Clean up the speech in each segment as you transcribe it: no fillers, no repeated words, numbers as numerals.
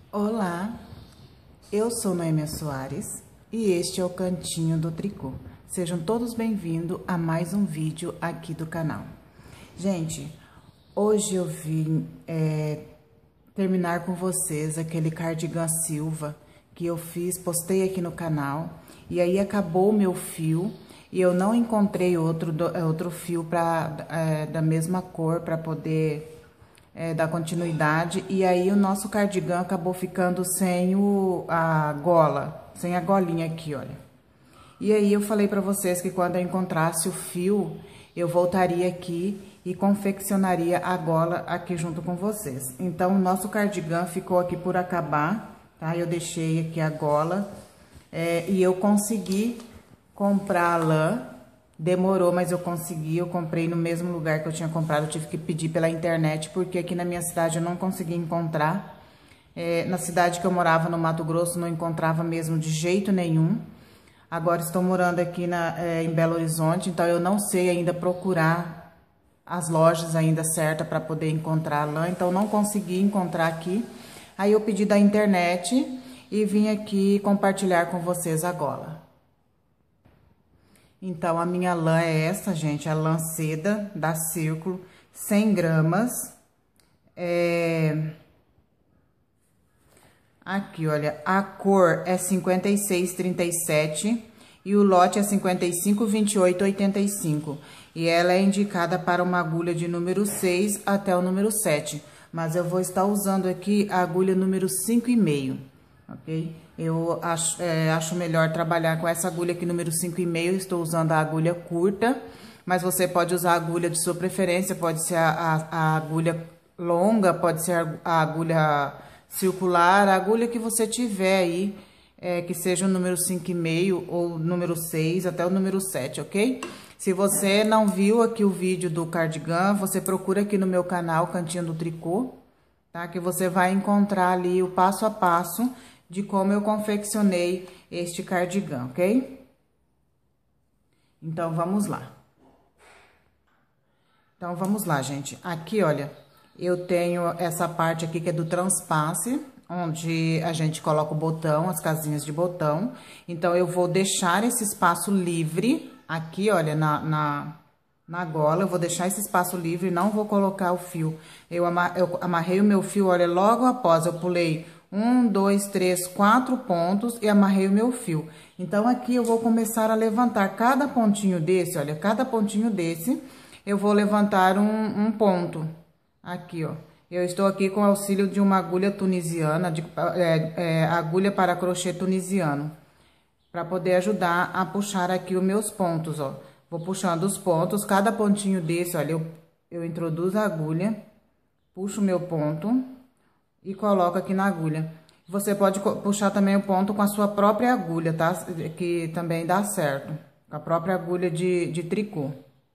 Olá, eu sou Noêmia Soares e este é o Cantinho do Tricô. Sejam todos bem-vindos a mais um vídeo aqui do canal. Gente, hoje eu vim terminar com vocês aquele cardigan Silva que eu fiz, postei aqui no canal, e aí acabou o meu fio e eu não encontrei outro fio da mesma cor para poder dar continuidade, e aí o nosso cardigan acabou ficando sem a gola, sem a golinha aqui, olha. E aí eu falei pra vocês que quando eu encontrasse o fio, eu voltaria aqui e confeccionaria a gola aqui junto com vocês. Então, o nosso cardigan ficou aqui por acabar, tá? Eu deixei aqui a gola, e eu consegui comprar a lã. Demorou, mas eu consegui, eu comprei no mesmo lugar que eu tinha comprado, eu tive que pedir pela internet, porque aqui na minha cidade eu não consegui encontrar. Na cidade que eu morava, no Mato Grosso, não encontrava mesmo de jeito nenhum. Agora estou morando aqui em Belo Horizonte, então eu não sei ainda procurar as lojas ainda certas para poder encontrar a lã, então não consegui encontrar aqui. Aí eu pedi da internet e vim aqui compartilhar com vocês a gola. Então, a minha lã é essa, gente, a lã seda da Círculo, 100 gramas. Aqui, olha, a cor é 5637 e o lote é 552885. E ela é indicada para uma agulha de número 6 até o número 7. Mas eu vou estar usando aqui a agulha número 5,5, ok? Eu acho melhor trabalhar com essa agulha aqui, número 5,5, estou usando a agulha curta, mas você pode usar a agulha de sua preferência, pode ser a agulha longa, pode ser a agulha circular, a agulha que você tiver aí, que seja o número 5,5 ou número 6 até o número 7, ok? Se você não viu aqui o vídeo do cardigan, você procura aqui no meu canal, Cantinho do Tricô, tá? Que você vai encontrar ali o passo a passo de como eu confeccionei este cardigan, ok? Então, vamos lá. Então, vamos lá, gente. Aqui, olha, eu tenho essa parte aqui que é do transpasse, onde a gente coloca o botão, as casinhas de botão. Então, eu vou deixar esse espaço livre aqui, olha, na gola, eu vou deixar esse espaço livre, não vou colocar o fio. Eu amarrei o meu fio, olha, logo após eu pulei 1, 2, 3, 4 pontos e amarrei o meu fio. Então, aqui eu vou começar a levantar cada pontinho desse, olha, cada pontinho desse, eu vou levantar um ponto. Aqui, ó. Eu estou aqui com o auxílio de uma agulha tunisiana, agulha para crochê tunisiano, para poder ajudar a puxar aqui os meus pontos, ó. Vou puxando os pontos, cada pontinho desse, olha, eu introduzo a agulha, puxo o meu ponto e coloco aqui na agulha. Você pode puxar também o ponto com a sua própria agulha, tá? Que também dá certo. Com a própria agulha de tricô.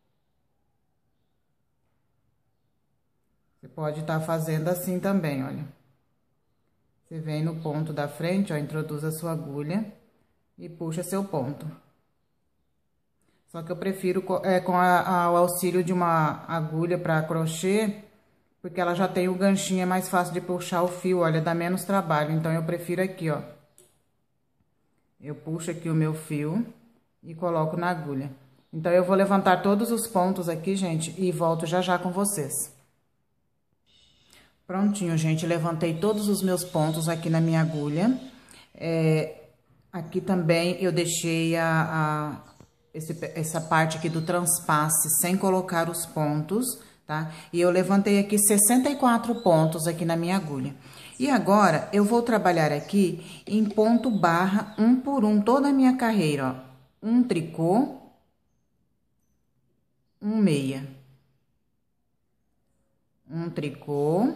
Você pode estar fazendo assim também, olha. Você vem no ponto da frente, ó, introduz a sua agulha e puxa seu ponto. Só que eu prefiro com o auxílio de uma agulha para crochê, porque ela já tem o ganchinho, é mais fácil de puxar o fio, olha, dá menos trabalho. Então, eu prefiro aqui, ó. Eu puxo aqui o meu fio e coloco na agulha. Então, eu vou levantar todos os pontos aqui, gente, e volto já já com vocês. Prontinho, gente, levantei todos os meus pontos aqui na minha agulha. Aqui também eu deixei essa parte aqui do transpasse sem colocar os pontos, tá? E eu levantei aqui 64 pontos aqui na minha agulha. E agora, eu vou trabalhar aqui em ponto barra, um por um, toda a minha carreira, ó. Um tricô, um meia. Um tricô,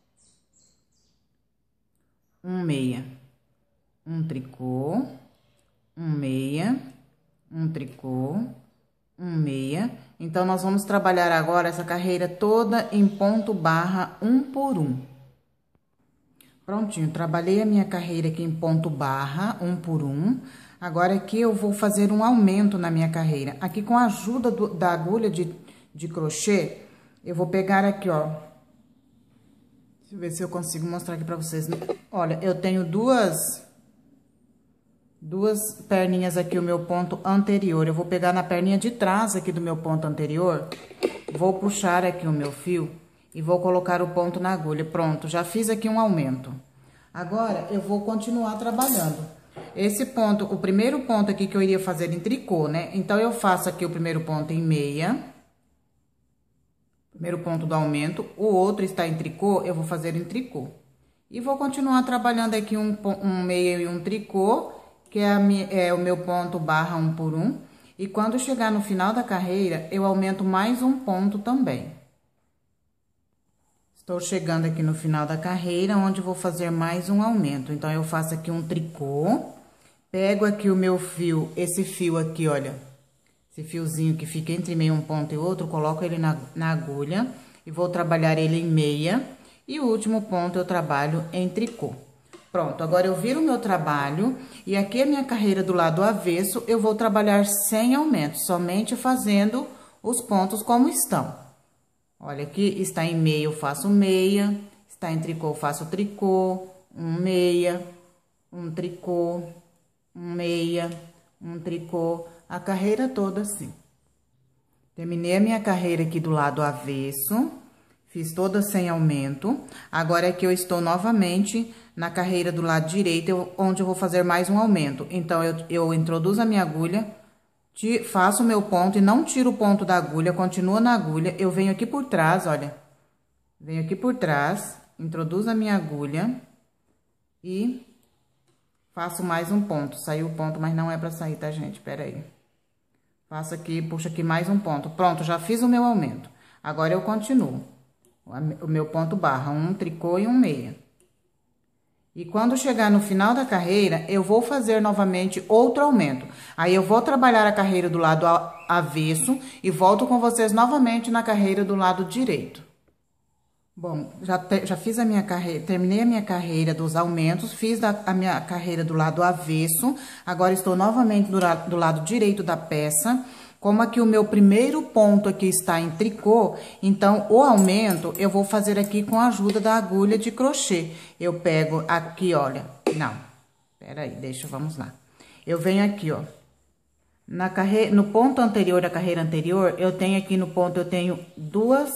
um meia. Um tricô, um meia, um tricô, um meia. Então, nós vamos trabalhar agora essa carreira toda em ponto barra, um por um. Prontinho, trabalhei a minha carreira aqui em ponto barra, um por um. Agora, aqui eu vou fazer um aumento na minha carreira. Aqui, com a ajuda da agulha de crochê, eu vou pegar aqui, ó. Deixa eu ver se eu consigo mostrar aqui pra vocês. Olha, eu tenho duas perninhas aqui, o meu ponto anterior. Eu vou pegar na perninha de trás aqui do meu ponto anterior, vou puxar aqui o meu fio e vou colocar o ponto na agulha. Pronto, já fiz aqui um aumento. Agora, eu vou continuar trabalhando. Esse ponto, o primeiro ponto aqui que eu iria fazer em tricô, né? Então, eu faço aqui o primeiro ponto em meia. Primeiro ponto do aumento. O outro está em tricô, eu vou fazer em tricô. E vou continuar trabalhando aqui um meia e um tricô, que é o meu ponto barra 1 por 1. E quando chegar no final da carreira, eu aumento mais um ponto também. Estou chegando aqui no final da carreira, onde vou fazer mais um aumento. Então, eu faço aqui um tricô, pego aqui o meu fio, esse fio aqui, olha, esse fiozinho que fica entre meio um ponto e outro, coloco ele na agulha e vou trabalhar ele em meia. E o último ponto eu trabalho em tricô. Pronto, agora eu viro o meu trabalho e aqui a minha carreira do lado avesso, eu vou trabalhar sem aumento, somente fazendo os pontos como estão. Olha, aqui está em meia, eu faço meia, está em tricô, eu faço tricô, um meia, um tricô, um meia, um tricô, a carreira toda assim. Terminei a minha carreira aqui do lado avesso, fiz toda sem aumento. Agora é que eu estou novamente na carreira do lado direito, onde eu vou fazer mais um aumento. Então, eu introduzo a minha agulha, faço o meu ponto e não tiro o ponto da agulha, continua na agulha. Eu venho aqui por trás, olha, venho aqui por trás, introduzo a minha agulha e faço mais um ponto. Saiu o ponto, mas não é pra sair, tá, gente? Pera aí. Faço aqui, puxo aqui mais um ponto. Pronto, já fiz o meu aumento. Agora, eu continuo. O meu ponto barra, um tricô e um meia. E quando chegar no final da carreira, eu vou fazer novamente outro aumento. Aí, eu vou trabalhar a carreira do lado avesso e volto com vocês novamente na carreira do lado direito. Bom, já fiz a minha carreira, terminei a minha carreira dos aumentos, fiz a minha carreira do lado avesso. Agora, estou novamente do lado direito da peça. Como aqui o meu primeiro ponto aqui está em tricô, então, o aumento eu vou fazer aqui com a ajuda da agulha de crochê. Eu pego aqui, olha, não, peraí, vamos lá. Eu venho aqui, ó, no ponto anterior da carreira anterior, eu tenho aqui no ponto, eu tenho duas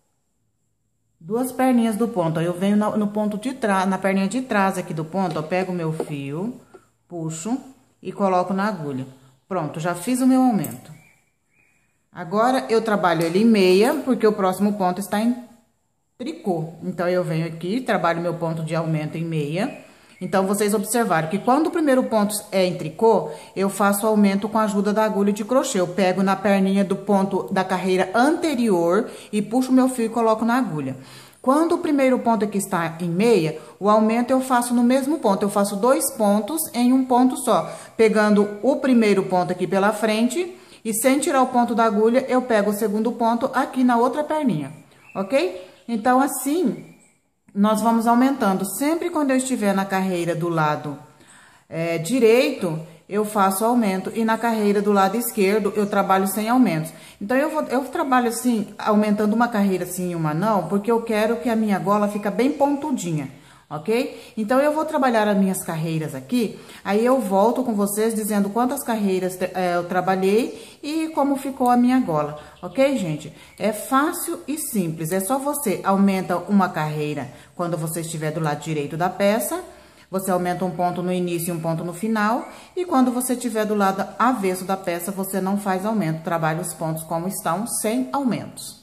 perninhas do ponto. Aí, eu venho no ponto de trás, na perninha de trás aqui do ponto, eu pego o meu fio, puxo e coloco na agulha. Pronto, já fiz o meu aumento. Agora, eu trabalho ele em meia, porque o próximo ponto está em tricô. Então, eu venho aqui, trabalho meu ponto de aumento em meia. Então, vocês observaram que quando o primeiro ponto é em tricô, eu faço aumento com a ajuda da agulha de crochê. Eu pego na perninha do ponto da carreira anterior e puxo meu fio e coloco na agulha. Quando o primeiro ponto aqui está em meia, o aumento eu faço no mesmo ponto. Eu faço 2 pontos em um ponto só, pegando o primeiro ponto aqui pela frente. E sem tirar o ponto da agulha, eu pego o segundo ponto aqui na outra perninha, ok? Então, assim, nós vamos aumentando. Sempre quando eu estiver na carreira do lado direito, eu faço aumento. E na carreira do lado esquerdo, eu trabalho sem aumentos. Então, eu trabalho assim, aumentando uma carreira assim e uma não, porque eu quero que a minha gola fique bem pontudinha. Ok? Então, eu vou trabalhar as minhas carreiras aqui, aí eu volto com vocês dizendo quantas carreiras eu trabalhei e como ficou a minha gola, ok, gente? É fácil e simples, é só você aumenta uma carreira quando você estiver do lado direito da peça, você aumenta um ponto no início e um ponto no final, e quando você estiver do lado avesso da peça, você não faz aumento, trabalha os pontos como estão, sem aumentos.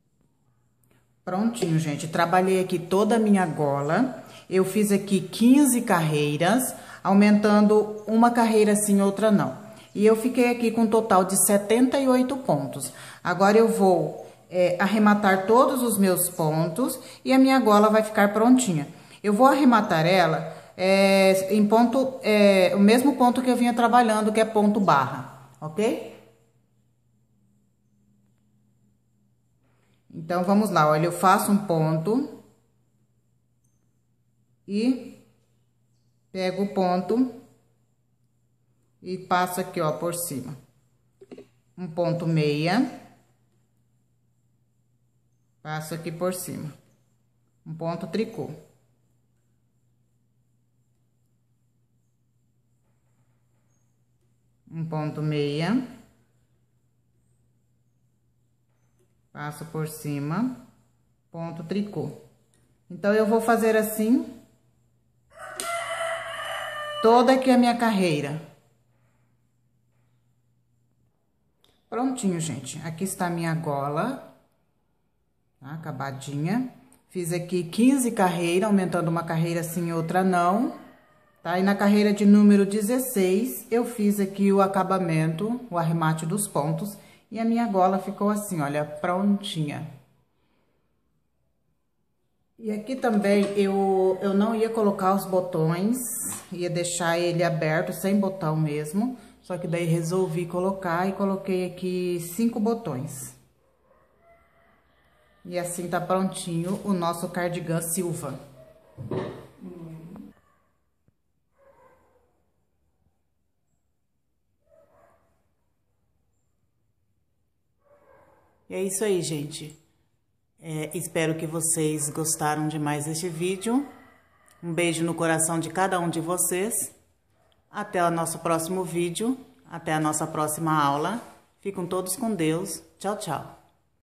Prontinho, gente, trabalhei aqui toda a minha gola. Eu fiz aqui 15 carreiras, aumentando uma carreira sim, outra não. E eu fiquei aqui com um total de 78 pontos. Agora, eu vou arrematar todos os meus pontos e a minha gola vai ficar prontinha. Eu vou arrematar ela em ponto, o mesmo ponto que eu vinha trabalhando, que é ponto barra, ok? Então, vamos lá, olha, eu faço um ponto e pego o ponto e passo aqui, ó, por cima. Um ponto meia, passo aqui por cima. um ponto tricô. Um ponto meia. Passo por cima, ponto tricô. Então, eu vou fazer assim toda aqui a minha carreira. Prontinho, gente. Aqui está a minha gola, tá? Acabadinha. Fiz aqui 15 carreiras, aumentando uma carreira sim e outra não, tá? E na carreira de número 16, eu fiz aqui o acabamento, o arremate dos pontos, e a minha gola ficou assim, olha, prontinha. E aqui também eu não ia colocar os botões, ia deixar ele aberto, sem botão mesmo. Só que daí resolvi colocar e coloquei aqui 5 botões. E assim tá prontinho o nosso cardigan Silva. E é isso aí, gente. Espero que vocês gostaram demais deste vídeo. Um beijo no coração de cada um de vocês. Até o nosso próximo vídeo. Até a nossa próxima aula. Fiquem todos com Deus. Tchau, tchau.